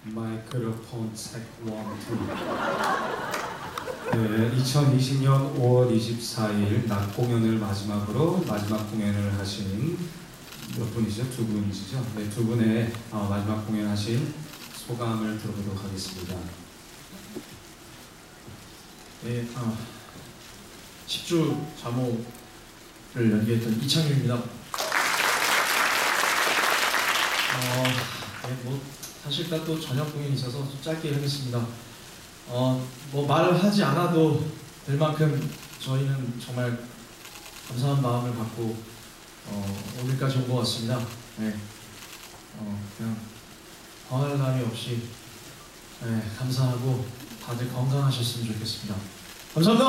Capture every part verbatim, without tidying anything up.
마이크로폰 체크 원, 투. 네, 이천이십 년 오월 이십사일 낮 공연을 마지막으로 마지막 공연을 하신 몇 분이죠? 두 분이시죠? 네, 두 분의 어, 마지막 공연하신 소감을 들어보도록 하겠습니다. 네, 아, 십 주 잠오를 연기했던 이창규입니다. 어, 네, 뭐 사실까 또 저녁 공연이 있어서 좀 짧게 하겠습니다. 어, 뭐 말을 하지 않아도 될 만큼 저희는 정말 감사한 마음을 갖고 어, 오늘까지 온 것 같습니다. 네, 어, 그냥 더할 나위 없이 네, 감사하고 다들 건강하셨으면 좋겠습니다. 감사합니다.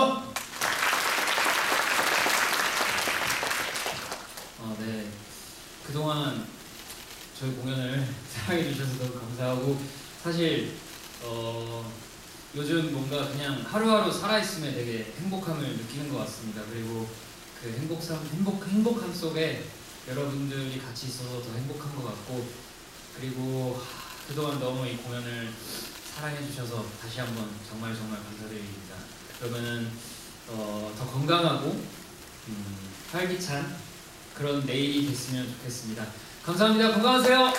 어, 네. 그동안 저희 공연을 사랑해 주셔서 너무 감사하고, 사실 어, 요즘 뭔가 그냥 하루하루 살아있으면 되게 행복함을 느끼는 것 같습니다. 그리고 그 행복함, 행복, 행복함 속에 여러분들이 같이 있어서 더 행복한 것 같고, 그리고 하, 그동안 너무 이 공연을 사랑해 주셔서 다시 한번 정말 정말 감사드립니다. 그러면은 어, 더 건강하고 음, 활기찬 그런 내일이 됐으면 좋겠습니다. 감사합니다. 건강하세요.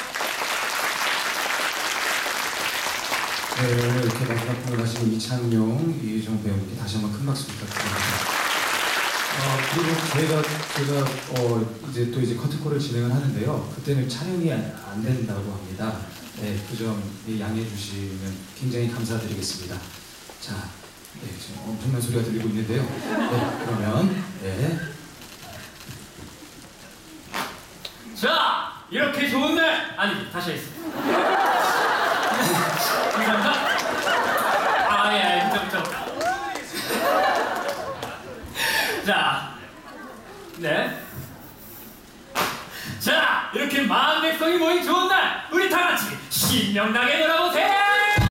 네, 오늘 이렇게 마지막 공연하신 이창용, 이유정 배우님께 다시 한번 큰 박수 부탁드립니다. 어, 그리고 저희가 제가 어, 이제 또 이제 커튼콜을 진행을 하는데요. 그때는 촬영이 안, 안 된다고 합니다. 네, 그 점 양해해 주시면 굉장히 감사드리겠습니다. 자, 네, 지금 엄청난 소리가 들리고 있는데요. 네, 그러면 네. 자, 이렇게 좋은 날! 아니, 다시 하겠습니다. 감사합니다. 아, 예, 예, 그쵸, 그쵸. 자, 네. 자, 이렇게 마음 백성이 모인 좋은 날, 우리 다 같이 신명나게 놀아보세요!